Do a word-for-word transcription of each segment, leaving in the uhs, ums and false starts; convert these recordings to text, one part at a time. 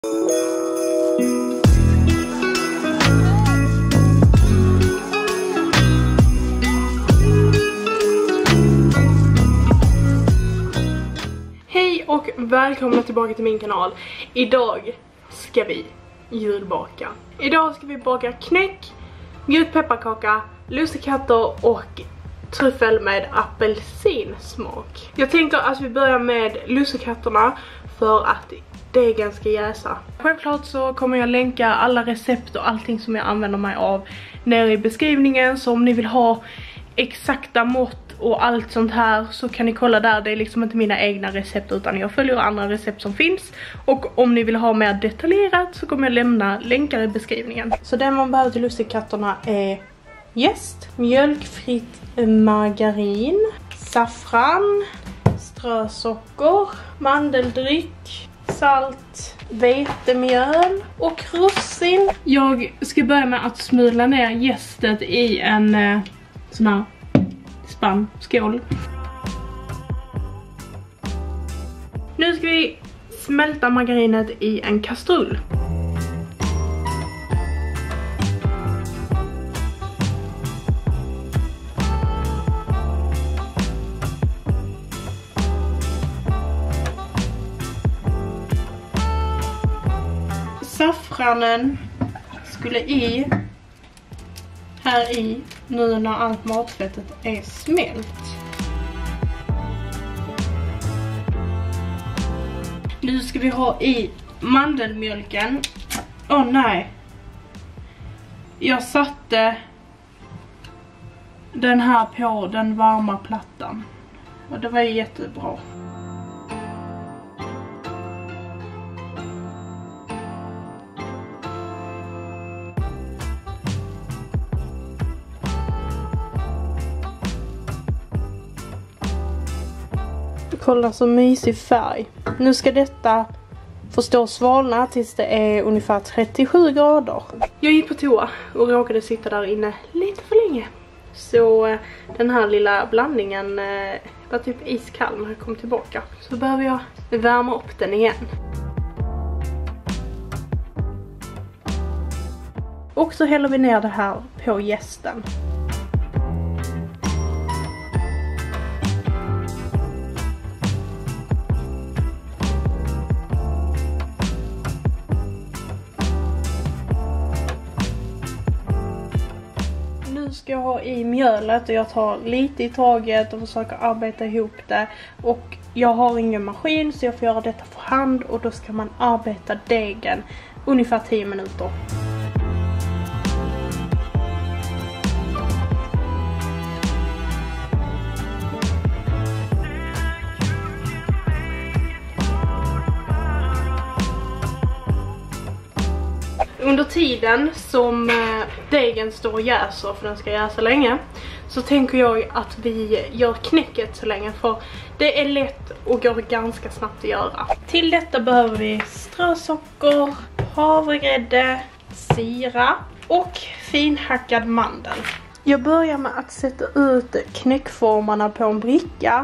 Hej och välkomna tillbaka till min kanal. Idag ska vi julbaka. Idag ska vi baka knäck, mjuk pepparkaka, lussekatter och tryffel med apelsinsmak. Jag tänkte att vi börjar med lussekatterna för att degen ska jäsa. Självklart så kommer jag länka alla recept och allting som jag använder mig av nere i beskrivningen. Så om ni vill ha exakta mått och allt sånt här så kan ni kolla där. Det är liksom inte mina egna recept utan jag följer andra recept som finns. Och om ni vill ha mer detaljerat så kommer jag lämna länkar i beskrivningen. Så det man behöver till lussekatterna är jäst, mjölkfritt margarin, saffran, strösocker, mandeldryck, salt, vetemjöl och russin. Jag ska börja med att smula ner jästet i en eh, sån här spann, skål. Nu ska vi smälta margarinet i en kastrull. Saffranen skulle i här i nu när allt matfettet är smält. Nu ska vi ha i mandelmjölken. Åh oh, nej. Jag satte den här på den varma plattan. Och det var jättebra. Kolla så mysig färg. Nu ska detta få stå och svalna tills det är ungefär trettiosju grader. Jag gick på toa och råkade sitta där inne lite för länge. Så den här lilla blandningen var typ iskall när jag kom tillbaka. Så behöver jag värma upp den igen. Och så häller vi ner det här på jästen. Ska jag ha i mjölet och jag tar lite i taget och försöker arbeta ihop det. Och jag har ingen maskin så jag får göra detta för hand och då ska man arbeta degen ungefär tio minuter. Under tiden som degen står och jäser, för den ska jäsa länge, så tänker jag att vi gör knäcket så länge, för det är lätt och går ganska snabbt att göra. Till detta behöver vi strösocker, havregrädde, sirap och finhackad mandel. Jag börjar med att sätta ut knäckformarna på en bricka.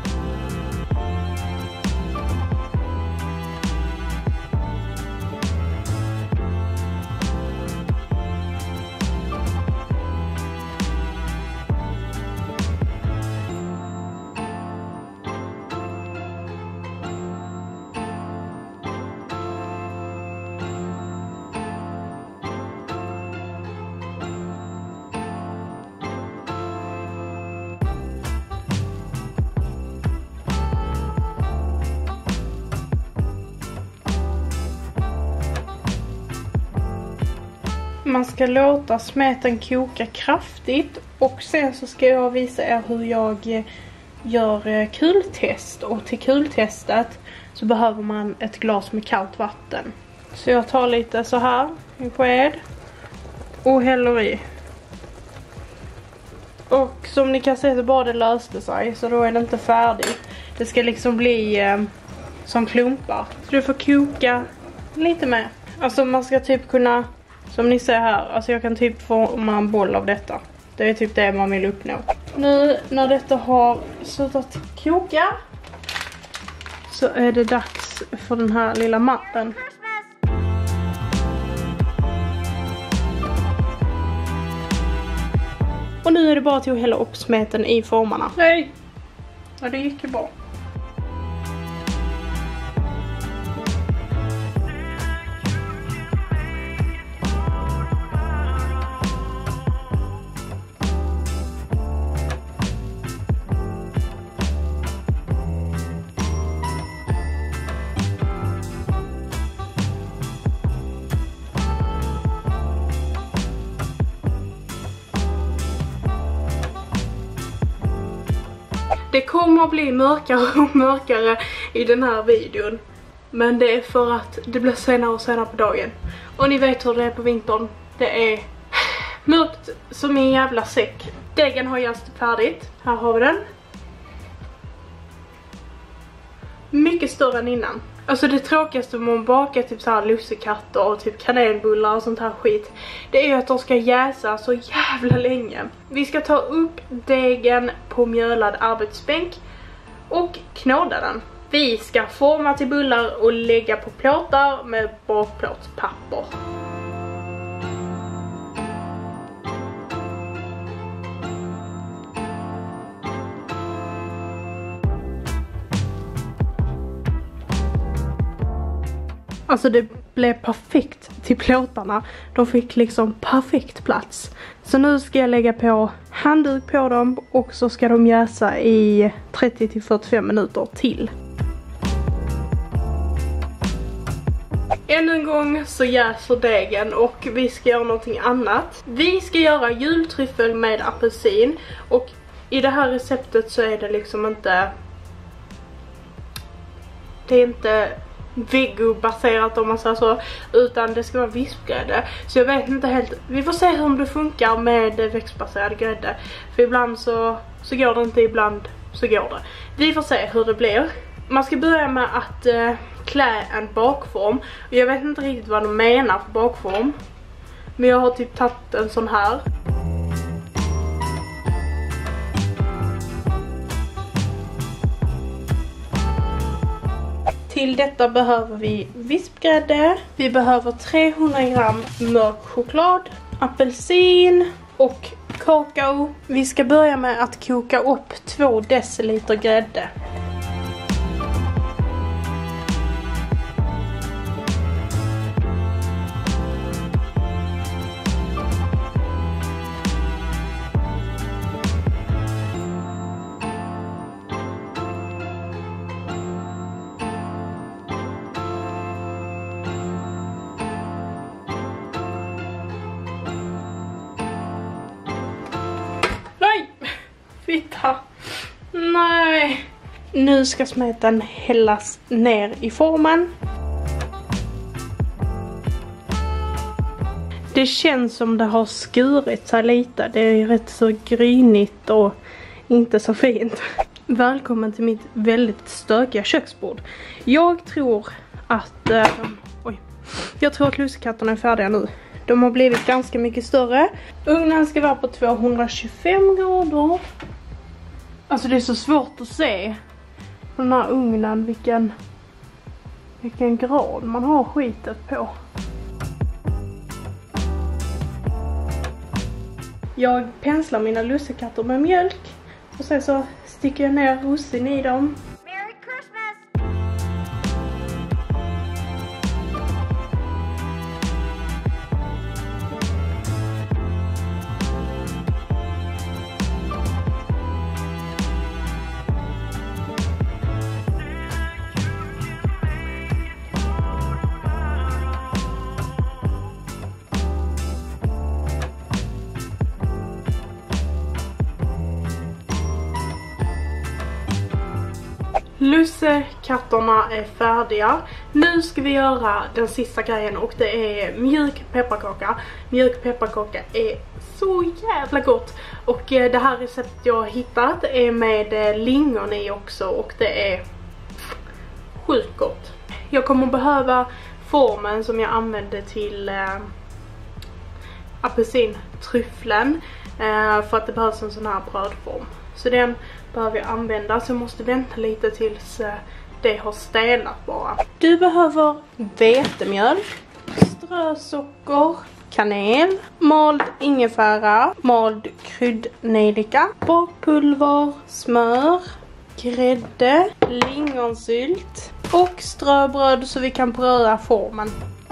Man ska låta smeten koka kraftigt och sen så ska jag visa er hur jag gör kultest. Och till kultestet så behöver man ett glas med kallt vatten. Så jag tar lite så här, en sked, och häller i. Och som ni kan se så bara det löste sig, så då är det inte färdigt. Det ska liksom bli eh, som klumpar. Så du får koka lite mer. Alltså man ska typ kunna, som ni ser här, alltså jag kan typ forma en boll av detta. Det är typ det man vill uppnå. Nu när detta har slutat koka så är det dags för den här lilla mappen. Och nu är det bara till att hälla upp smeten i formarna. Nej! Ja, det gick ju bra. Det kommer att bli mörkare och mörkare i den här videon. Men det är för att det blir senare och senare på dagen. Och ni vet hur det är på vintern. Det är mörkt som en jävla säck. Degen har just färdigt. Här har vi den. Mycket större än innan. Alltså det tråkigaste med att baka typ så här lussekatter och typ kanelbullar och sånt här skit, det är att de ska jäsa så jävla länge. Vi ska ta upp degen på mjölad arbetsbänk och knåda den. Vi ska forma till bullar och lägga på plåtar med bakplåtspapper. Alltså det blev perfekt till plåtarna. De fick liksom perfekt plats. Så nu ska jag lägga på handduk på dem och så ska de jäsa i trettio till fyrtiofem minuter till. Ännu en gång så jäser degen och vi ska göra någonting annat. Vi ska göra jultryffel med apelsin och i det här receptet så är det liksom inte... Det är inte... vegobaserat om man säger så, utan det ska vara vispgrädde. Så jag vet inte helt, vi får se hur det funkar med växtbaserad grädde. För ibland så, så går det inte, ibland så går det. Vi får se hur det blir. Man ska börja med att eh, klä en bakform. Och jag vet inte riktigt vad de menar för bakform. Men jag har typ tagit en sån här. Till detta behöver vi vispgrädde. Vi behöver trehundra gram mörk choklad, apelsin och kakao. Vi ska börja med att koka upp två deciliter grädde. Fitta. Nej. Nu ska smeten hällas ner i formen. Det känns som det har skurit sig lite. Det är rätt så grynigt och inte så fint. Välkommen till mitt väldigt stökiga köksbord. Jag tror att äh, oj. Jag tror att lussekatterna är färdiga nu. De har blivit ganska mycket större. Ugnen ska vara på tvåhundratjugofem grader. Alltså det är så svårt att se på den här ugnen vilken, vilken grad man har skitet på. Jag penslar mina lussekatter med mjölk. Och sen så sticker jag ner russin i dem. Merry Christmas! Lussekatterna är färdiga. Nu ska vi göra den sista grejen och det är mjuk pepparkaka. Mjuk pepparkaka är så jävla gott. Och det här receptet jag har hittat är med lingon i också och det är sjukt gott. Jag kommer behöva formen som jag använde till äh, apelsintryfflen äh, för att det behövs en sån här brödform. Så den behöver jag använda, så jag måste vänta lite tills det har stelnat bara. Du behöver vetemjöl, strösocker, kanel, mald ingefära, mald kryddnejlika, bakpulver, smör, grädde, lingonsylt och ströbröd så vi kan bröda formen.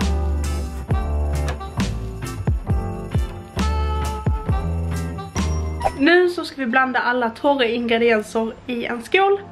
Nu så ska vi blanda alla torra ingredienser i en skål.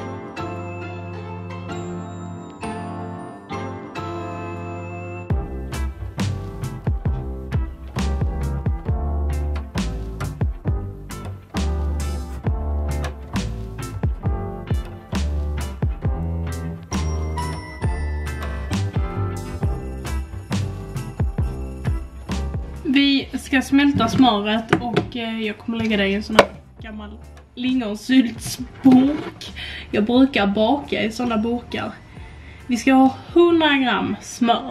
Vi ska smälta smöret och eh, jag kommer lägga det i en sån här gammal lingonsyltsburk. Jag brukar baka i såna burkar. Vi ska ha hundra gram smör.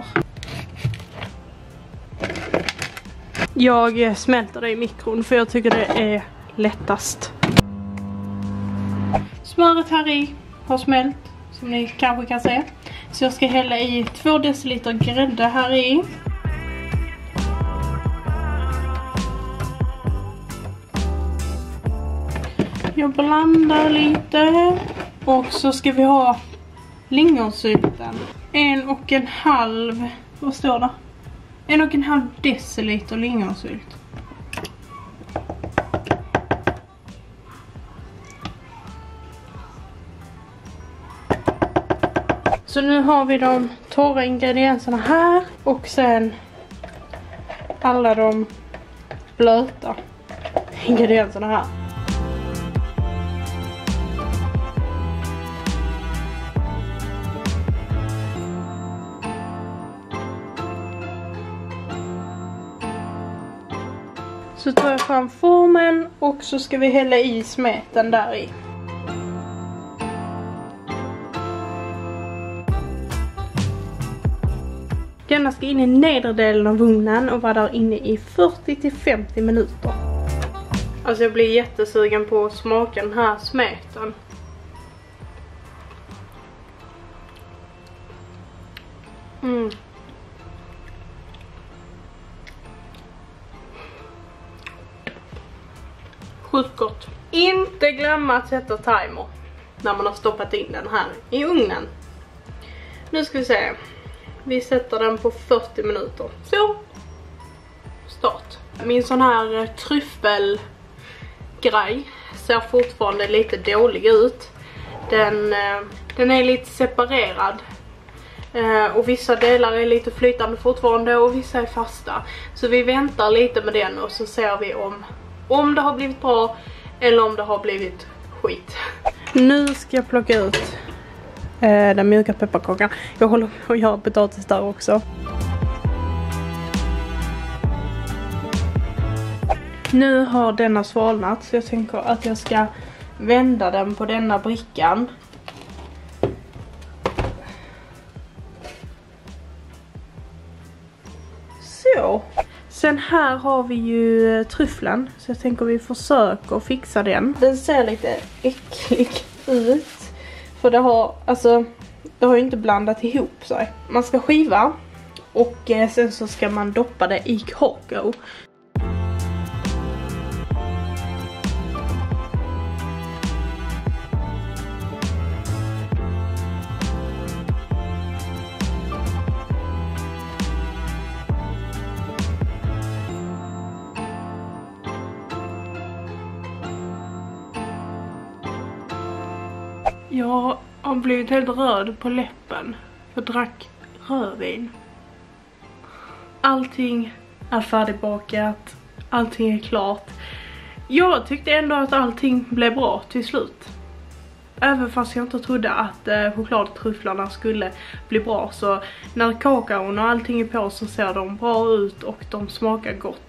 Jag smälter det i mikron för jag tycker det är lättast. Smöret här i har smält som ni kanske kan se. Så jag ska hälla i två deciliter grädde här i. Jag blandar lite och så ska vi ha lingonsylten. En och en halv, vad står det? En och en halv deciliter lingonsylt. Så nu har vi de torra ingredienserna här och sen alla de blöta ingredienserna här. Så tar jag fram formen och så ska vi hälla i smeten där i. Denna ska in i nedre delen av ugnen och vara där inne i fyrtio till femtio minuter. Alltså jag blir jättesugen på att smaka den här smeten. Mm. Sjukt gott. Inte glömma att sätta timer när man har stoppat in den här i ugnen. Nu ska vi se. Vi sätter den på fyrtio minuter. Så. Start. Min sån här tryffelgrej ser fortfarande lite dålig ut. Den, den är lite separerad. Och vissa delar är lite flytande fortfarande och vissa är fasta. Så vi väntar lite med den och så ser vi om Om det har blivit bra eller om det har blivit skit. Nu ska jag plocka ut eh, den mjuka pepparkakan. Jag håller på att göra potatis där också. Nu har denna svalnat så jag tänker att jag ska vända den på denna brickan. Så. Sen här har vi ju tryfflen. Så jag tänker vi försöker fixa den. Den ser lite äcklig ut. För det har, alltså, det har ju inte blandat ihop sig. Man ska skiva. Och sen så ska man doppa det i kakao. Jag har blivit helt röd på läppen. Jag drack rödvin. Allting är färdigbakat. Allting är klart. Jag tyckte ändå att allting blev bra till slut. Även fast jag inte trodde att eh, chokladtrufflarna skulle bli bra. Så när kakaon och allting är på så ser de bra ut och de smakar gott.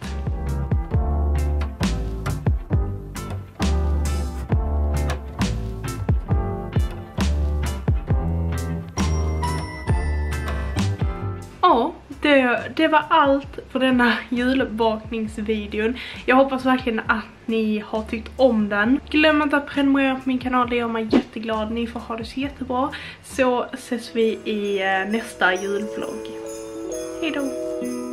Ja, det, det var allt för denna julbakningsvideon. Jag hoppas verkligen att ni har tyckt om den. Glöm inte att prenumerera på min kanal, det gör mig jätteglad. Ni får ha det så jättebra. Så ses vi i nästa julvlogg. Hej då!